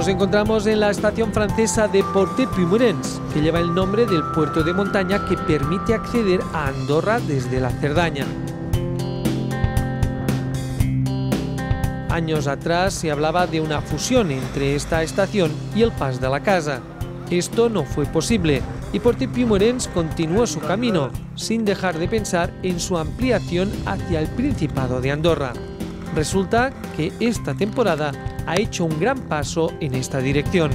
Nos encontramos en la estación francesa de Porte-Pumorens, que lleva el nombre del puerto de montaña que permite acceder a Andorra desde la Cerdaña. Años atrás se hablaba de una fusión entre esta estación y el Pas de la Casa. Esto no fue posible y Porte-Pumorens continuó su camino, sin dejar de pensar en su ampliación hacia el Principado de Andorra. Resulta que esta temporada ha hecho un gran paso en esta dirección.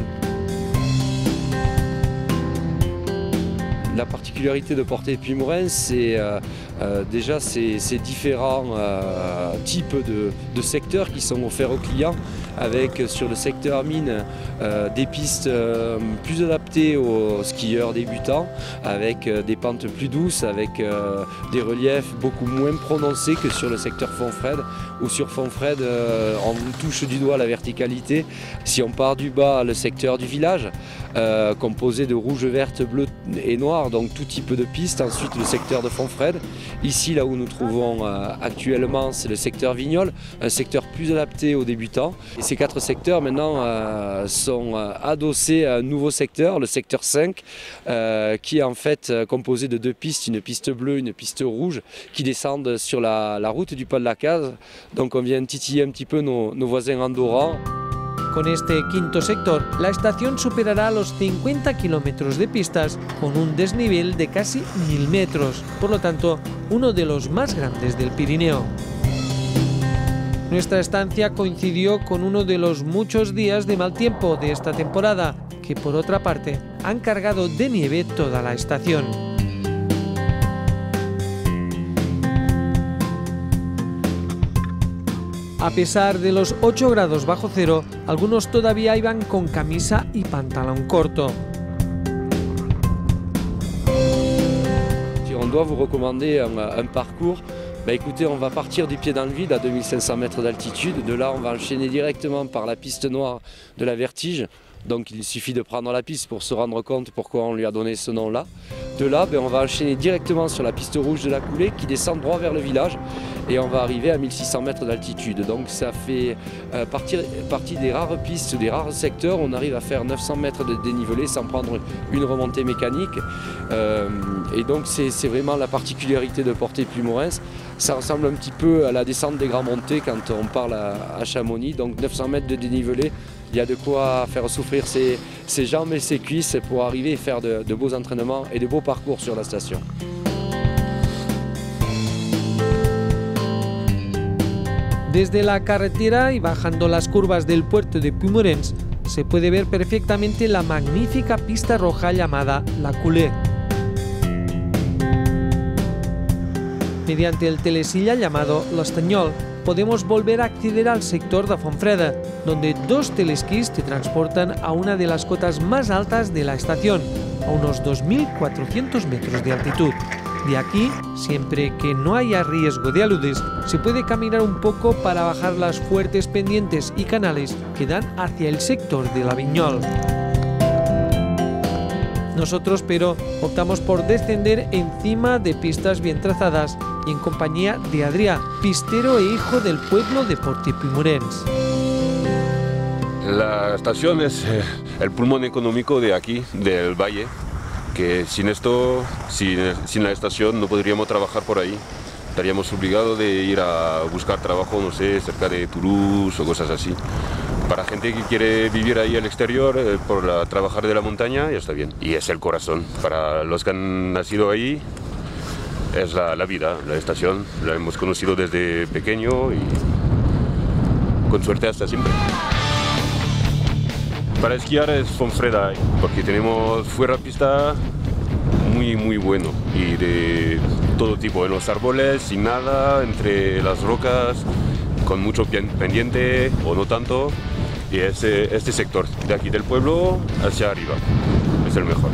La particularité de Porte-Pumorens, c'est déjà ces différents types de secteurs qui sont offerts aux clients, avec sur le secteur mine des pistes plus adaptées aux skieurs débutants, avec des pentes plus douces, avec des reliefs beaucoup moins prononcés que sur le secteur Fonfred, où sur Fonfred on touche du doigt la verticalité. Si on part du bas, le secteur du village, composé de rouge, verte, bleu et noir, donc tout type de pistes. Ensuite le secteur de Fonfred. Ici, là où nous trouvons actuellement, c'est le secteur Vignolles, un secteur plus adapté aux débutants. Et ces quatre secteurs maintenant sont adossés à un nouveau secteur, le secteur 5, qui est en fait composé de deux pistes, une piste bleue, une piste rouge, qui descendent sur la route du Pas de la Case. Donc on vient titiller un petit peu nos voisins andorrans. Con este quinto sector, la estación superará los 50 kilómetros de pistas con un desnivel de casi 1000 metros, por lo tanto, uno de los más grandes del Pirineo. Nuestra estancia coincidió con uno de los muchos días de mal tiempo de esta temporada, que por otra parte han cargado de nieve toda la estación. A pesar de los 8 grados bajo cero, algunos todavía iban con camisa y pantalón corto. Si on doit vous recommander un parcours, écoutez, on va partir du pied dans le vide à 2500 mètres d'altitude. De là, on va enchaîner directement par la piste noire de la Vertige. Donc il suffit de prendre la piste pour se rendre compte pourquoi on lui a donné ce nom-là. De là, on va enchaîner directement sur la piste rouge de la Coulée qui descend droit vers le village et on va arriver à 1600 mètres d'altitude. Donc ça fait partie des rares pistes, des rares secteurs. On arrive à faire 900 mètres de dénivelé sans prendre une remontée mécanique. Et donc c'est vraiment la particularité de Porte-Pumorens. Ça ressemble un petit peu à la descente des Grands Montées quand on parle à Chamonix. Donc 900 mètres de dénivelé. Il y a de quoi faire souffrir ses jambes et ses cuisses pour arriver et faire de beaux entraînements et de beaux parcours sur la station. Desde la carretera y bajando las curvas del puerto de Pumorens se puede ver perfectamente la magnífica pista roja llamada La Coulée. Mediante el telesilla llamado l'Estanyol podemos volver a acceder al sector de Fonfreda, donde dos telesquís te transportan a una de las cotas más altas de la estación, a unos 2400 metros de altitud. De aquí, siempre que no haya riesgo de aludes, se puede caminar un poco para bajar las fuertes pendientes y canales que dan hacia el sector de la Vignolles. Nosotros, pero, optamos por descender encima de pistas bien trazadas y en compañía de Adrià, pistero e hijo del pueblo de Porte-Pumorens. La estación es el pulmón económico de aquí, del valle, que sin esto, sin la estación no podríamos trabajar por ahí. Estaríamos obligados de ir a buscar trabajo, no sé, cerca de Toulouse o cosas así. Para gente que quiere vivir ahí al exterior, trabajar de la montaña, ya está bien. Y es el corazón. Para los que han nacido ahí, es la vida, la estación. La hemos conocido desde pequeño y con suerte hasta siempre. Para esquiar es Fonfreda, porque tenemos fuera pista muy bueno y de todo tipo, en los árboles, sin nada, entre las rocas, con mucho pendiente o no tanto. Y este sector de aquí del pueblo hacia arriba es el mejor.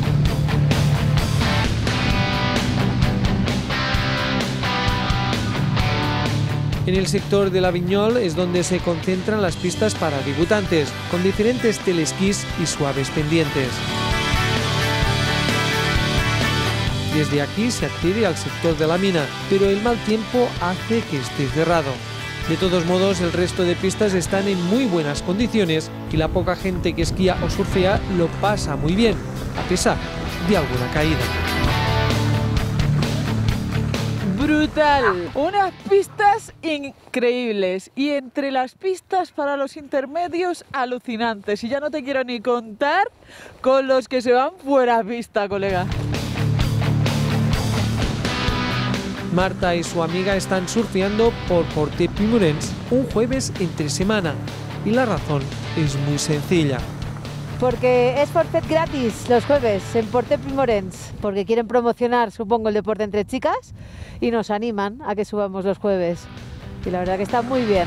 En el sector de la Vignolles es donde se concentran las pistas para debutantes, con diferentes telesquís y suaves pendientes. Desde aquí se accede al sector de la mina, pero el mal tiempo hace que esté cerrado. De todos modos, el resto de pistas están en muy buenas condiciones y la poca gente que esquía o surfea lo pasa muy bien, a pesar de alguna caída. Brutal, unas pistas increíbles y entre las pistas para los intermedios alucinantes, y ya no te quiero ni contar con los que se van fuera de pista, colega. Marta y su amiga están surfeando por Port-de-Pimorens un jueves entre semana y la razón es muy sencilla. Porque es forfait gratis los jueves en Port-de-Pimorens, porque quieren promocionar, supongo, el deporte entre chicas y nos animan a que subamos los jueves. Y la verdad que está muy bien.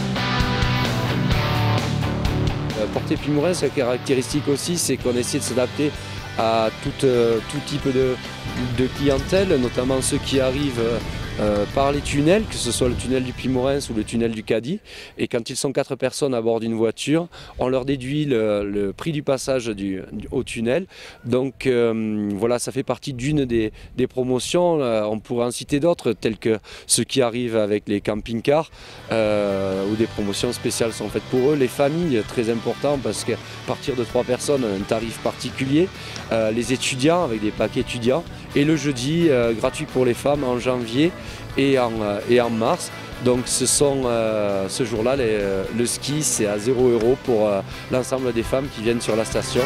Port-de-Pimorens, la caractéristique aussi, c'est qu'on essaie de s'adapter à tout type de clientèle, notamment ceux qui arrivent par les tunnels, que ce soit le tunnel du Pimorens ou le tunnel du Cadí. Et quand ils sont 4 personnes à bord d'une voiture, on leur déduit le prix du passage au tunnel. Donc voilà, ça fait partie d'une des promotions. On pourrait en citer d'autres, telles que ceux qui arrivent avec les camping-cars, où des promotions spéciales sont faites pour eux. Les familles, très important, parce qu'à partir de 3 personnes, un tarif particulier. Les étudiants, avec des paquets étudiants. Et le jeudi, gratuit pour les femmes en janvier et en mars. Donc ce jour-là, le ski, c'est à 0 € pour l'ensemble des femmes qui viennent sur la station.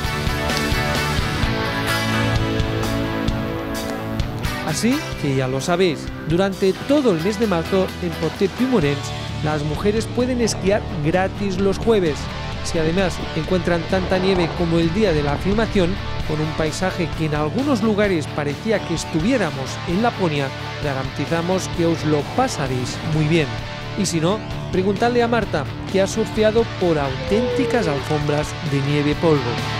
Así que ya lo sabéis, durante todo el mes de marzo en Port-de-Pimorens las mujeres pueden esquiar gratis los jueves. Si además encuentran tanta nieve como el día de la filmación, con un paisaje que en algunos lugares parecía que estuviéramos en Laponia, garantizamos que os lo pasaréis muy bien. Y si no, preguntadle a Marta, que ha surfeado por auténticas alfombras de nieve polvo.